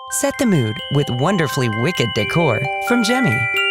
Set the mood with wonderfully wicked decor from Gemmy.